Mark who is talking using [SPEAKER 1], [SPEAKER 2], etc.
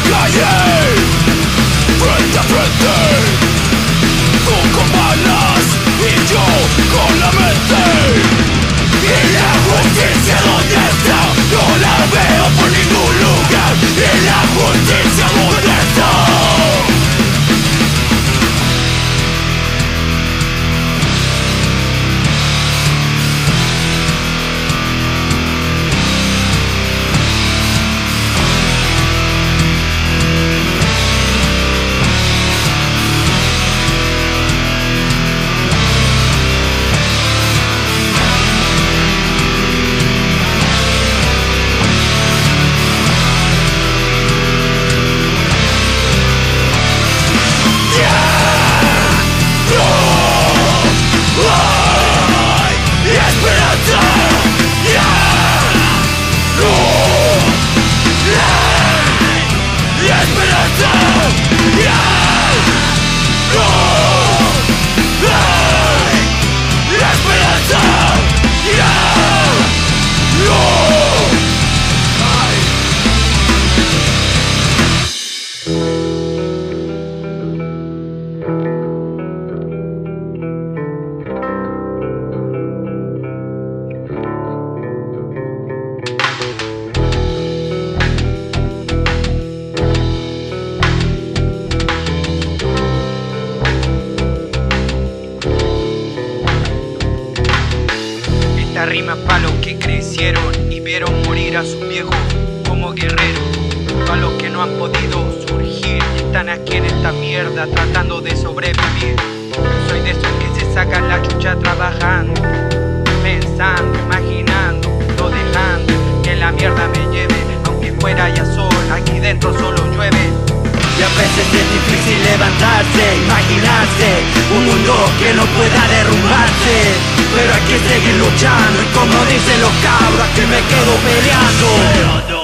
[SPEAKER 1] Esta rima pa' los que crecieron y vieron morir a sus viejos como guerreros, pa' los que no han podido surgir y están aquí en esta mierda tratando de sobrevivir. Yo soy de esos que se sacan la chucha trabajando, pensando, imaginando, no dejando que la mierda me lleve, aunque fuera ya sol, aquí dentro solo llueve.
[SPEAKER 2] Y a veces es difícil levantarse, imaginarse un mundo que no pueda derrumbarse, pero hay que seguir luchando y como dicen los cabros, que me quedo peleando.